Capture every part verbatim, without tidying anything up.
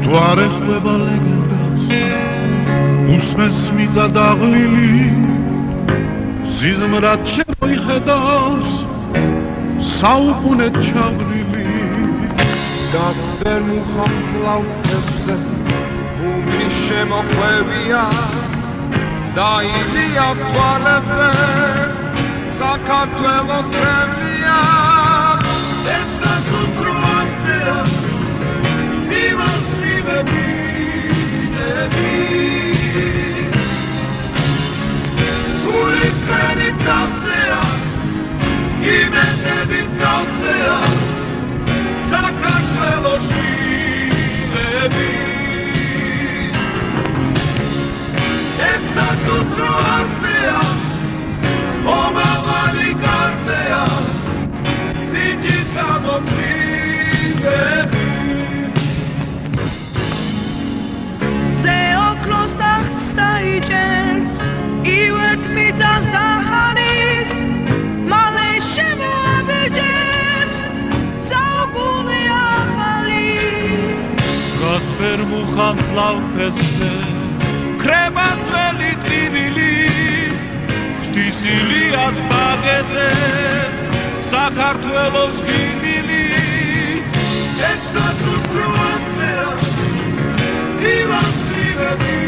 თუ არ ეხება ლეგენდას უსმენს მიწა დაღლილი ზიზმრად შემოიხედავს საუკუნე ჩავლილი გასწერ მუხამძლავ ფეხზე გუმი შემოხვევია და ილიას თვალებზე საქართველოს რევია ეს საკუთრო ასეა მივას მივები გული ტრენი წავსეა იმედები წავსეა საქართველოს შვილები ეს საკუთრო ასეა მომავალი გარსეა დიდი გამოფრინები זה אוקלוס תחת סטייג'רס איוות מיצס דחניס מלא שבוע בג'רס סאוגוני החלי გასწერ მუხამძლავ ფეხზე კრებაც ველი ტკივილი ღვთის ილიას ბაგეზე საქართველოს ჰიმნი ეს საკუთრო ასეა იმას მივები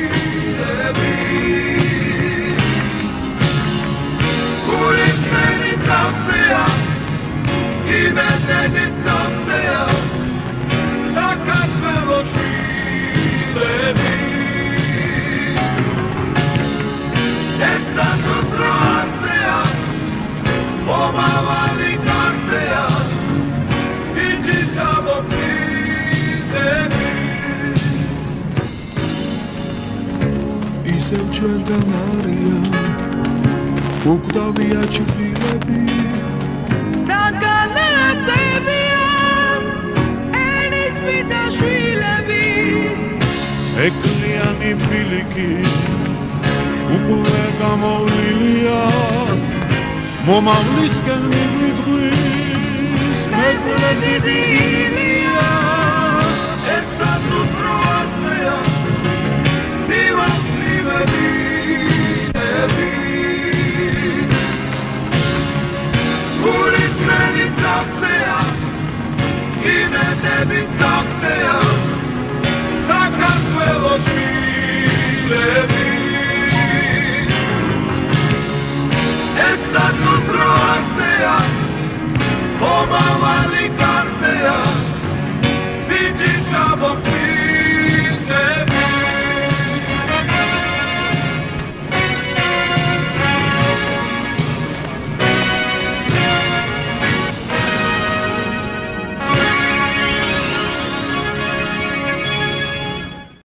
გული ტრენი წავსეა იმედები წავსეა საქართველოს შვილები ეს საკუთრო ასეა მომავალი გარსეა დიდი გამოფრინები ისევ ჩვენთან არიან უკვდავია ჩრდილები რანგანებდებიან ენის ვიდა შვილები ეკლიანი ფილიკი უკვე გამოვლილია მომავლისკენ მიგვიძღვის მეკლე დიდი ილია ეს საკუთრო ასეა მივას მივები გული ტრენი წავსეა იმედები წავსეა საქართველოს შვილები ეს საკუთრო ასეა მომავალი